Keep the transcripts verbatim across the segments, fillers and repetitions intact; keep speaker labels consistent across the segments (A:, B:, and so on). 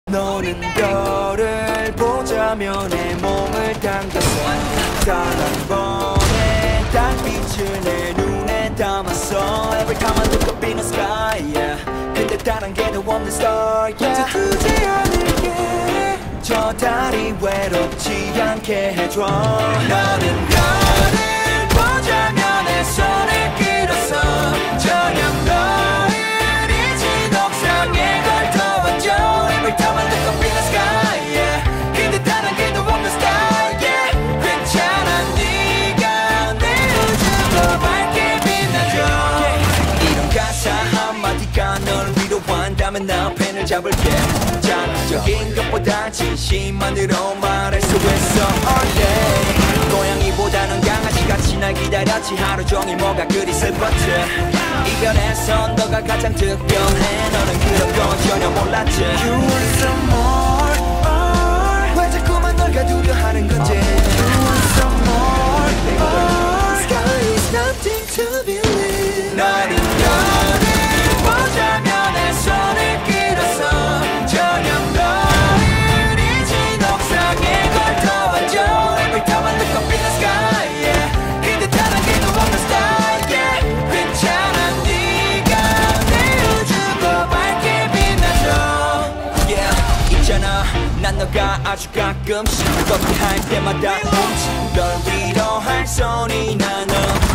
A: 너는 별을 보자며 내 몸을 당겨서 단 한 번의 달빛을 내 눈에 담았어. Every time I look up in the sky, yeah. 근데 다른 게 더 없는 star, yeah. 두지 않을게 저 달이 외롭지 않게 해줘. 너는 별을 보자며 내 손을 끌었어. 저녁 너를 이 지독상에 걸터왔죠. Every time I look up in the sky, yeah. 근데 다른 게 더 없는 star, yeah. 괜찮아 네가 내 우주로 밝게 빛나줘. yeah. 이런 가사 한마디가 널 위로한다면 나 펜을 잡을게. 자극적인 것보다 진심만으로 말할 수 있어. all day. 고양이보다는 강아지같이 날 기다렸지. 하루 종일 뭐가 그리 슬펐지. 이별에선 너가 가장 특별해. 너는 그런 건 전혀 몰랐지. You want some more, more. 왜 자꾸만 널 가두려 하는 건지. You want some more, more. Sky is nothing to believe. 너는 너를 보자며 내 손을 끌었어. 저녁 너를 이 지독상에 걸터왔죠. Every time I look up in the sky, yeah. 근데 다른 게 더 없는 star, yeah. 괜찮아 네가 내 우주로 밝게 빛나줘. yeah. 있잖아 난 너가 아주 가끔씩 걷기 할 때마다 훔친 널 위로할 손이 나너.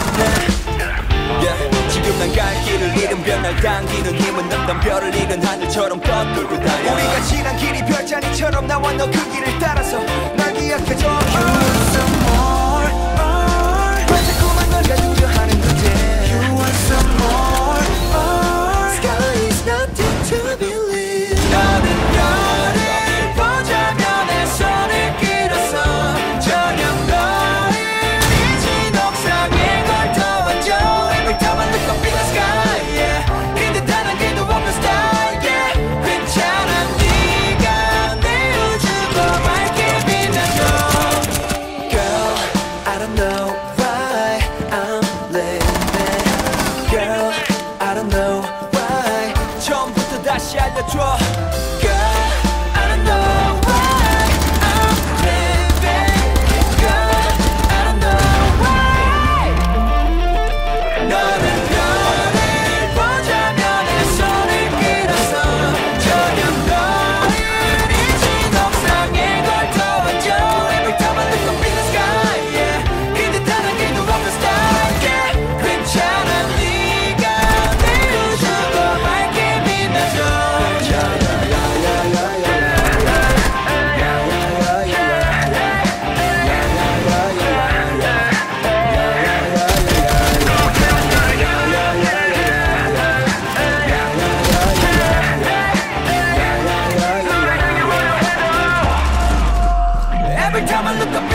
A: yeah. 지금 난 갈 길을 잃은 별 날 당기는 힘은 없던 별을 잃은 하늘처럼 떠돌고 다녀. 우리가 지난 길이 별자리처럼 나와 너 그 길을 따라서 날 기억해줘. You want some more, more. 왜 자꾸만 널 가두려 하는 건지. You want some more, more. Sky is nothing to believe. 너는 별을 보자며 내 손을 끌었어. 저녁 너를 이 지독상에 걸터왔죠. Every time I look up in the sky, yeah. 근데 다른 게 더 없는 star, yeah. 괜찮아 네가 내 우주로 밝게 빛나줘. Girl, I don't know why I'm living. Girl, I don't know why. 처음부터 다시 알려줘. Girl, I don't know why I'm living. Girl, I don't know why. 너는 별을 보자며 내 손을 끌었어. 저녁 너를 이 지독상에 걸터왔죠. Every time I look up in the sky, yeah. 근데 다른 게 더 없는 star, yeah. 괜찮아 네가 내 우주로 밝게 빛나줘. Every time I look up